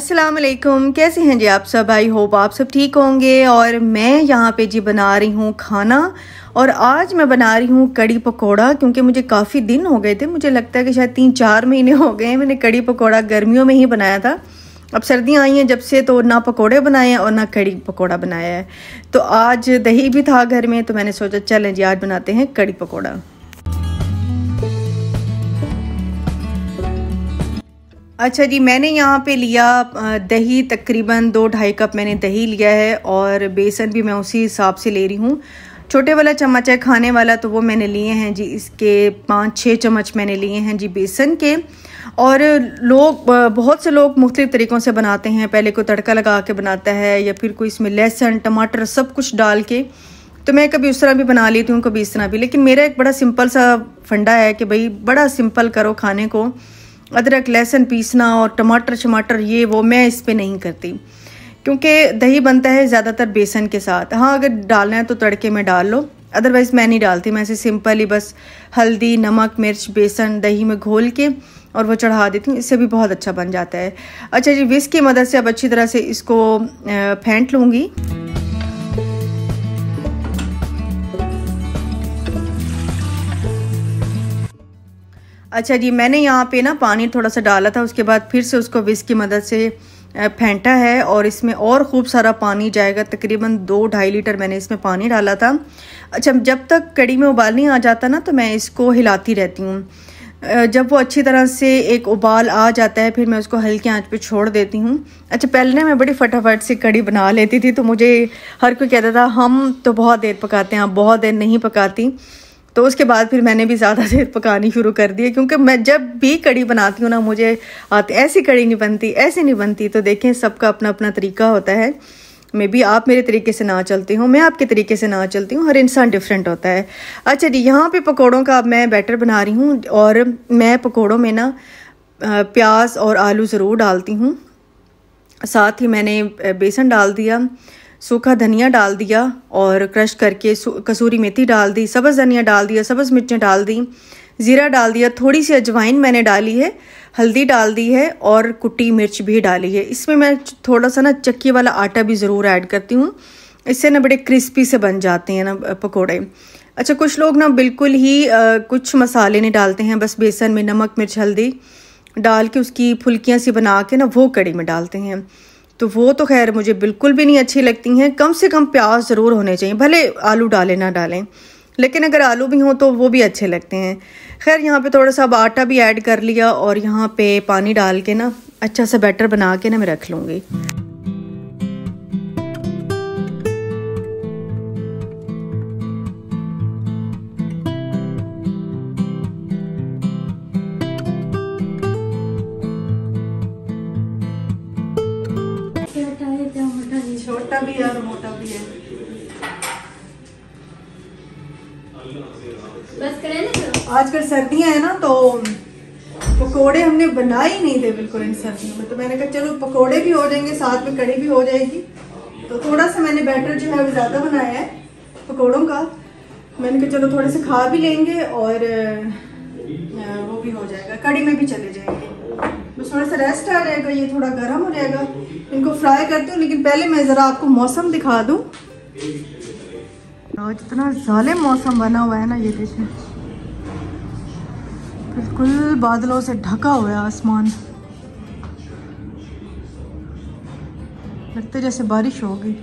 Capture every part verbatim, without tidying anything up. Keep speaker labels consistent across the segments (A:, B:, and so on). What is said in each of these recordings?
A: अस्सलाम वालेकुम, कैसे हैं जी आप सब। आई होप आप सब ठीक होंगे। और मैं यहाँ पे जी बना रही हूँ खाना, और आज मैं बना रही हूँ कड़ी पकोड़ा, क्योंकि मुझे काफ़ी दिन हो गए थे, मुझे लगता है कि शायद तीन चार महीने हो गए हैं मैंने कड़ी पकोड़ा गर्मियों में ही बनाया था। अब सर्दियाँ आई हैं जब से, तो ना पकोड़े बनाए हैं और ना कड़ी पकोड़ा बनाया है। तो आज दही भी था घर में, तो मैंने सोचा चलें जी आज बनाते हैं कड़ी पकोड़ा। अच्छा जी, मैंने यहाँ पे लिया दही, तकरीबन दो ढाई कप मैंने दही लिया है, और बेसन भी मैं उसी हिसाब से ले रही हूँ। छोटे वाला चम्मच है खाने वाला, तो वो मैंने लिए हैं जी, इसके पाँच छः चम्मच मैंने लिए हैं जी बेसन के। और लोग, बहुत से लोग मुख्तलिफ़ तरीक़ों से बनाते हैं, पहले कोई तड़का लगा के बनाता है, या फिर कोई इसमें लहसुन टमाटर सब कुछ डाल के। तो मैं कभी उस तरह भी बना लेती हूँ, कभी इस तरह भी। लेकिन मेरा एक बड़ा सिंपल सा फंडा है कि भाई बड़ा सिंपल करो खाने को। अदरक लहसुन पीसना और टमाटर शमाटर ये वो मैं इस पे नहीं करती, क्योंकि दही बनता है ज़्यादातर बेसन के साथ। हाँ, अगर डालना है तो तड़के में डाल लो, अदरवाइज़ मैं नहीं डालती। मैं ऐसे सिंपल ही बस हल्दी नमक मिर्च बेसन दही में घोल के और वो चढ़ा देती हूँ, इससे भी बहुत अच्छा बन जाता है। अच्छा जी, विस्क की मदद से अब अच्छी तरह से इसको फेंट लूँगी। अच्छा जी, मैंने यहाँ पे ना पानी थोड़ा सा डाला था, उसके बाद फिर से उसको विस्क की मदद से फेंटा है, और इसमें और खूब सारा पानी जाएगा। तकरीबन दो ढाई लीटर मैंने इसमें पानी डाला था। अच्छा, जब तक कड़ी में उबाल नहीं आ जाता ना, तो मैं इसको हिलाती रहती हूँ। जब वो अच्छी तरह से एक उबाल आ जाता है, फिर मैं उसको हल्की आंच पे छोड़ देती हूँ। अच्छा, पहले ना मैं बड़ी फटाफट से कड़ी बना लेती थी, तो मुझे हर कोई कहता था हम तो बहुत देर पकाते हैं, आप बहुत देर नहीं पकाती। तो उसके बाद फिर मैंने भी ज़्यादा देर पकानी शुरू कर दी है, क्योंकि मैं जब भी कड़ी बनाती हूँ ना, मुझे आती ऐसी कड़ी नहीं बनती, ऐसे नहीं बनती। तो देखें, सबका अपना अपना तरीका होता है। मे बी आप मेरे तरीके से ना चलती हूँ, मैं आपके तरीके से ना चलती हूँ, हर इंसान डिफरेंट होता है। अच्छा जी, यहाँ पे पकोड़ों का अब मैं बैटर बना रही हूँ, और मैं पकोड़ों में ना प्याज और आलू ज़रूर डालती हूँ। साथ ही मैंने बेसन डाल दिया, सूखा धनिया डाल दिया और क्रश करके, कसूरी मेथी डाल दी, सब्ज़ धनिया डाल दिया, सब्ज़ मिर्चें डाल दी, ज़ीरा डाल दिया, थोड़ी सी अजवाइन मैंने डाली है, हल्दी डाल दी है, और कुटी मिर्च भी डाली है। इसमें मैं थोड़ा सा ना चक्की वाला आटा भी ज़रूर ऐड करती हूँ, इससे ना बड़े क्रिस्पी से बन जाते हैं ना पकोड़े। अच्छा, कुछ लोग ना बिल्कुल ही आ, कुछ मसाले नहीं डालते हैं, बस बेसन में नमक मिर्च हल्दी डाल के उसकी फुल्कियाँ सी बना के ना वो कड़ी में डालते हैं। तो वो तो खैर मुझे बिल्कुल भी नहीं अच्छी लगती हैं। कम से कम प्याज ज़रूर होने चाहिए, भले आलू डालें ना डालें, लेकिन अगर आलू भी हों तो वो भी अच्छे लगते हैं। खैर, यहाँ पे थोड़ा सा अब आटा भी ऐड कर लिया, और यहाँ पे पानी डाल के ना अच्छा सा बैटर बना के ना मैं रख लूँगी। छोटा भी है और मोटा भी है। बस करें ना, आजकल सर्दियां हैं ना, तो पकोड़े हमने बनाए ही नहीं थे बिल्कुल इन सर्दियों में। तो मैंने कहा चलो पकोड़े भी हो जाएंगे, साथ में कड़ी भी हो जाएगी। तो थोड़ा सा मैंने बैटर जो है वो ज़्यादा बनाया है पकोड़ों का। मैंने कहा चलो थोड़े से खा भी लेंगे और वो भी हो जाएगा, कड़ी में भी चले जाएंगे। बस थोड़ा सा रेस्ट आ जाएगा, ये थोड़ा गर्म हो जाएगा। इनको फ्राई करती हूँ, लेकिन पहले मैं ज़रा आपको मौसम दिखा दूँ। आज इतना जालिम मौसम बना हुआ है ना, ये देखें, बिल्कुल बादलों से ढका हुआ है आसमान, लगता है जैसे बारिश होगी।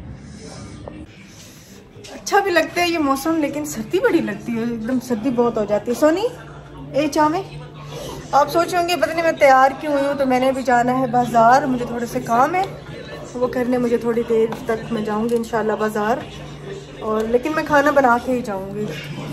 A: अच्छा भी लगता है ये मौसम, लेकिन सर्दी बड़ी लगती है, एकदम सर्दी बहुत हो जाती है। सोनी ए चावे, आप सोचेंगे पता नहीं मैं तैयार क्यों हुई हूँ। तो मैंने भी जाना है बाज़ार, मुझे थोड़े से काम है, वो करने मुझे थोड़ी देर तक मैं जाऊँगी इंशाल्लाह बाज़ार, और लेकिन मैं खाना बना के ही जाऊँगी।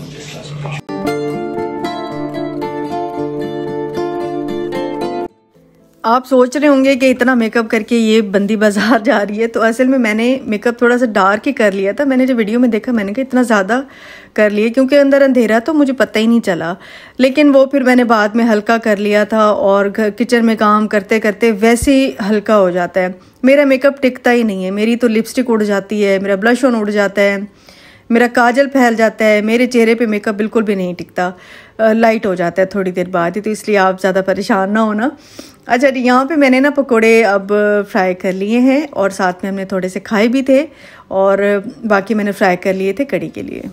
A: आप सोच रहे होंगे कि इतना मेकअप करके ये बंदी बाज़ार जा रही है, तो असल में मैंने मेकअप थोड़ा सा डार्क ही कर लिया था। मैंने जब वीडियो में देखा, मैंने कहा इतना ज़्यादा कर लिया, क्योंकि अंदर अंधेरा तो मुझे पता ही नहीं चला। लेकिन वो फिर मैंने बाद में हल्का कर लिया था, और किचन में काम करते करते वैसे ही हल्का हो जाता है। मेरा मेकअप टिकता ही नहीं है, मेरी तो लिपस्टिक उड़ जाती है, मेरा ब्लश ऑन उड़ जाता है, मेरा काजल फैल जाता है, मेरे चेहरे पे मेकअप बिल्कुल भी नहीं टिकता, लाइट हो जाता है थोड़ी देर बाद ही। तो इसलिए आप ज़्यादा परेशान ना होना। अच्छा जी, यहाँ पे मैंने ना पकोड़े अब फ्राई कर लिए हैं और साथ में हमने थोड़े से खाए भी थे और बाकी मैंने फ्राई कर लिए थे कड़ी के लिए।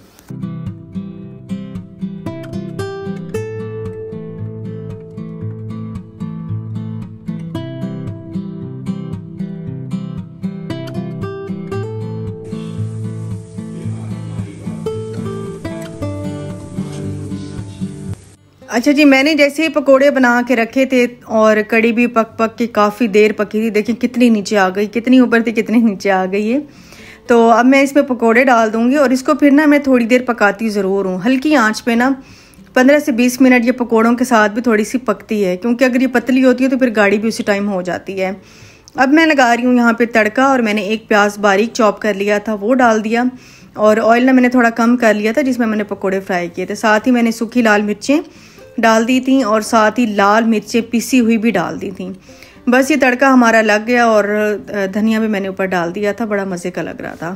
A: अच्छा जी, मैंने जैसे ही पकोड़े बना के रखे थे और कड़ी भी पक पक के काफ़ी देर पकी थी। देखिए कितनी नीचे आ गई, कितनी ऊपर थी कितनी नीचे आ गई है। तो अब मैं इसमें पकोड़े डाल दूंगी और इसको फिर ना मैं थोड़ी देर पकाती ज़रूर हूँ, हल्की आंच पे ना पंद्रह से बीस मिनट ये पकोड़ों के साथ भी थोड़ी सी पकती है, क्योंकि अगर ये पतली होती है तो फिर गाढ़ी भी उसी टाइम हो जाती है। अब मैं लगा रही हूँ यहाँ पर तड़का और मैंने एक प्याज बारीक चॉप कर लिया था वो डाल दिया और ऑयल ना मैंने थोड़ा कम कर लिया था जिसमें मैंने पकौड़े फ्राई किए थे। साथ ही मैंने सूखी लाल मिर्चें डाल दी थी और साथ ही लाल मिर्चें पिसी हुई भी डाल दी थी। बस ये तड़का हमारा लग गया और धनिया भी मैंने ऊपर डाल दिया था, बड़ा मज़े का लग रहा था।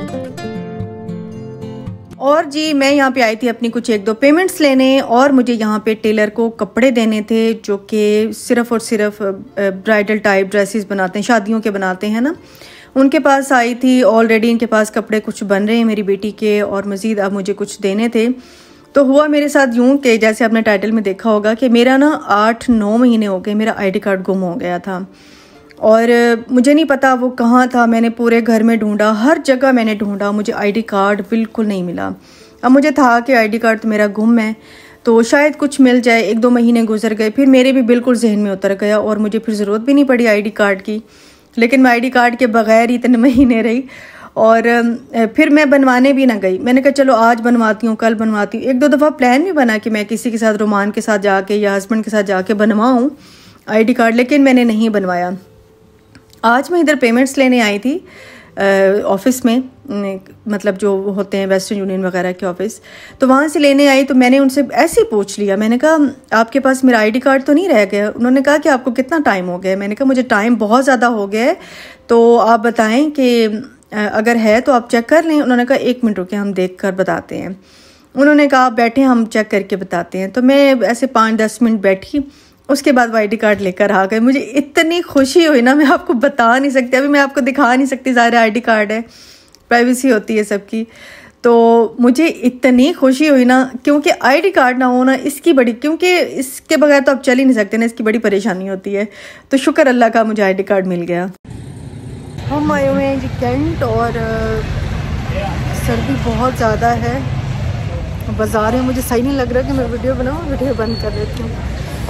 A: और जी मैं यहाँ पे आई थी अपनी कुछ एक दो पेमेंट्स लेने और मुझे यहाँ पे टेलर को कपड़े देने थे जो कि सिर्फ़ और सिर्फ ब्राइडल टाइप ड्रेसेस बनाते हैं, शादियों के बनाते हैं ना। उनके पास आई थी, ऑलरेडी इनके पास कपड़े कुछ बन रहे हैं मेरी बेटी के और मज़ीद अब मुझे कुछ देने थे। तो हुआ मेरे साथ यूं कि जैसे आपने टाइटल में देखा होगा कि मेरा ना आठ नौ महीने हो गए मेरा आईडी कार्ड गुम हो गया था और मुझे नहीं पता वो कहाँ था। मैंने पूरे घर में ढूंढा, हर जगह मैंने ढूंढा, मुझे आईडी कार्ड बिल्कुल नहीं मिला। अब मुझे था कि आईडी कार्ड तो मेरा गुम है तो शायद कुछ मिल जाए। एक दो महीने गुजर गए, फिर मेरे भी बिल्कुल जहन में उतर गया और मुझे फिर ज़रूरत भी नहीं पड़ी आईडी कार्ड की। लेकिन मैं आईडी कार्ड के बगैर ही इतने महीने रही और फिर मैं बनवाने भी ना गई। मैंने कहा चलो आज बनवाती हूँ, कल बनवाती हूँ। एक दो दफ़ा प्लान भी बना कि मैं किसी के साथ, रोमान के साथ जाके या हस्बैंड के साथ जाके बनवाऊँ आईडी कार्ड, लेकिन मैंने नहीं बनवाया। आज मैं इधर पेमेंट्स लेने आई थी ऑफिस में, मतलब जो होते हैं वेस्टर्न यूनियन वगैरह के ऑफिस, तो वहाँ से लेने आई। तो मैंने उनसे ऐसे ही पूछ लिया, मैंने कहा आपके पास मेरा आईडी कार्ड तो नहीं रह गया? उन्होंने कहा कि आपको कितना टाइम हो गया है? मैंने कहा मुझे टाइम बहुत ज़्यादा हो गया है, तो आप बताएं कि अगर है तो आप चेक कर लें। उन्होंने कहा एक मिनट रुके हम देख कर बताते हैं। उन्होंने कहा आप बैठे हम चेक करके बताते हैं। तो मैं ऐसे पाँच दस मिनट बैठी, उसके बाद वो आई डी कार्ड लेकर आ गए। मुझे इतनी खुशी हुई ना, मैं आपको बता नहीं सकती, अभी मैं आपको दिखा नहीं सकती, ज़ाहिर आई डी कार्ड है, प्राइवेसी होती है सबकी। तो मुझे इतनी खुशी हुई ना, क्योंकि आईडी कार्ड ना होना इसकी बड़ी, क्योंकि इसके बगैर तो आप चल ही नहीं सकते ना, इसकी बड़ी परेशानी होती है। तो शुक्र अल्लाह का मुझे आईडी कार्ड मिल गया। हम आए हुए हैं जी कैंट और सर्दी बहुत ज़्यादा है, बाज़ार में मुझे सही नहीं लग रहा कि मैं वीडियो बनाऊँ, वीडियो बंद कर देती हूँ।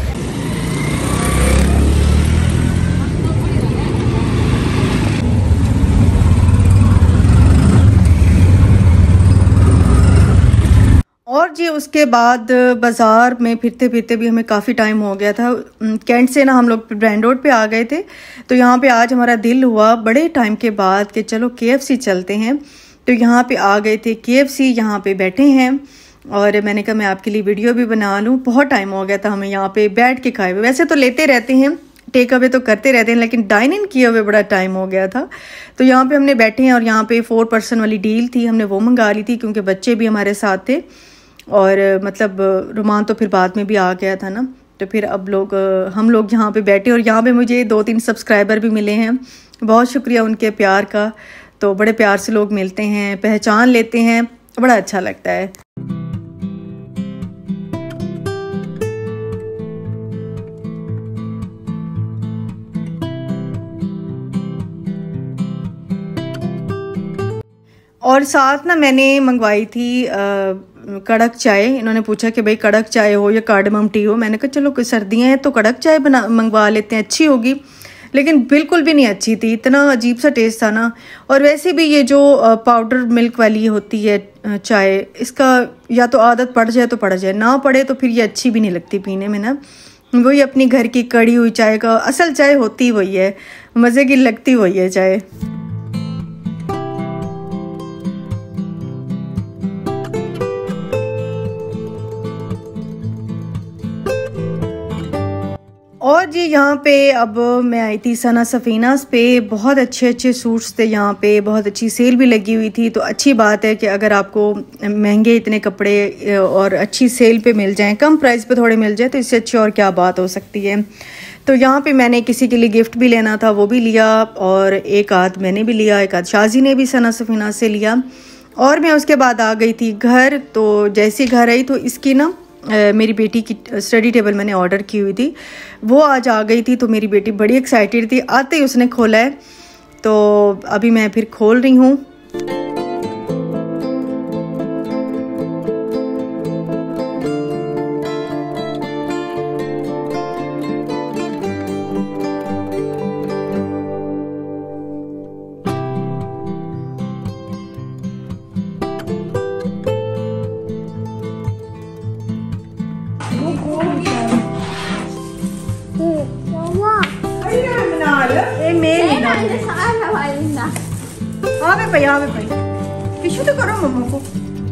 A: और जी उसके बाद बाज़ार में फिरते फिरते भी हमें काफ़ी टाइम हो गया था। कैंट से ना हम लोग ब्रांड रोड पे आ गए थे, तो यहाँ पे आज हमारा दिल हुआ बड़े टाइम के बाद कि चलो केएफसी चलते हैं। तो यहाँ पे आ गए थे केएफसी, यहाँ पे बैठे हैं और मैंने कहा मैं आपके लिए वीडियो भी बना लूँ। बहुत टाइम हो गया था हमें यहाँ पे बैठ के खाए हुए। वैसे तो लेते रहते हैं, टेक अवे तो करते रहते हैं, लेकिन डाइन इन किए हुए बड़ा टाइम हो गया था। तो यहाँ पे हमने बैठे हैं और यहाँ पे फोर पर्सन वाली डील थी, हमने वो मंगा ली थी क्योंकि बच्चे भी हमारे साथ थे और मतलब रुमान तो फिर बाद में भी आ गया था ना। तो फिर अब लोग हम लोग यहाँ पे बैठे और यहाँ पे मुझे दो तीन सब्सक्राइबर भी मिले हैं, बहुत शुक्रिया उनके प्यार का। तो बड़े प्यार से लोग मिलते हैं, पहचान लेते हैं, बड़ा अच्छा लगता है। और साथ ना मैंने मंगवाई थी आ, कड़क चाय। इन्होंने पूछा कि भाई कड़क चाय हो या कार्डमम टी हो। मैंने कहा चलो कोई सर्दियाँ हैं तो कड़क चाय बना मंगवा लेते हैं, अच्छी होगी। लेकिन बिल्कुल भी नहीं अच्छी थी, इतना अजीब सा टेस्ट था ना। और वैसे भी ये जो पाउडर मिल्क वाली होती है चाय, इसका या तो आदत पड़ जाए तो पड़ जाए, ना पड़े तो फिर ये अच्छी भी नहीं लगती पीने में ना। वही अपनी घर की कड़ी हुई चाय का असल चाय होती वही है, मज़े की लगती वही है चाय। और जी यहाँ पे अब मैं आई थी सना सफ़ीनास पे, बहुत अच्छे अच्छे सूट्स थे यहाँ पे, बहुत अच्छी सेल भी लगी हुई थी। तो अच्छी बात है कि अगर आपको महंगे इतने कपड़े और अच्छी सेल पे मिल जाएं, कम प्राइस पे थोड़े मिल जाए, तो इससे अच्छी और क्या बात हो सकती है। तो यहाँ पे मैंने किसी के लिए गिफ्ट भी लेना था, वो भी लिया, और एक आध मैंने भी लिया, एक आध शाजी ने भी सना सफीना से लिया। और मैं उसके बाद आ गई थी घर। तो जैसे घर आई तो इसकी ना Uh, मेरी बेटी की स्टडी टेबल मैंने ऑर्डर की हुई थी, वो आज आ गई थी। तो मेरी बेटी बड़ी एक्साइटेड थी, आते ही उसने खोला है। तो अभी मैं फिर खोल रही हूँ। टिश्यू तो करो मम्मा को।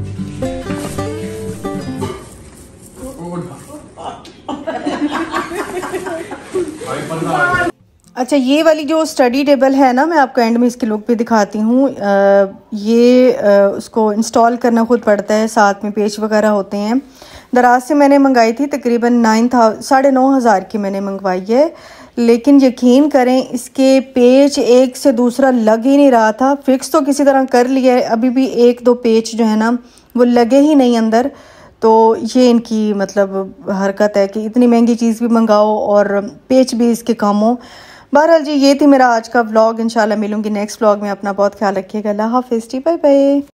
A: अच्छा, ये वाली जो स्टडी टेबल है ना, मैं आपको एंड में इसके लुक भी दिखाती हूँ। ये आ, उसको इंस्टॉल करना खुद पड़ता है, साथ में पेज वगैरह होते हैं। दराज से मैंने मंगाई थी, तकरीबन नाइन था साढ़े नौ हज़ार की मैंने मंगवाई है। लेकिन यकीन करें, इसके पेज एक से दूसरा लग ही नहीं रहा था। फिक्स तो किसी तरह कर लिया है, अभी भी एक दो पेज जो है ना वो लगे ही नहीं अंदर। तो ये इनकी मतलब हरकत है कि इतनी महंगी चीज़ भी मंगाओ और पेज भी इसके कम हो। बहरहाल जी, ये थी मेरा आज का व्लॉग। इंशाल्लाह मिलूंगी नेक्स्ट व्लॉग में। अपना बहुत ख्याल रखिएगा। अल्लाह हाफिज़ जी, बाय बाय।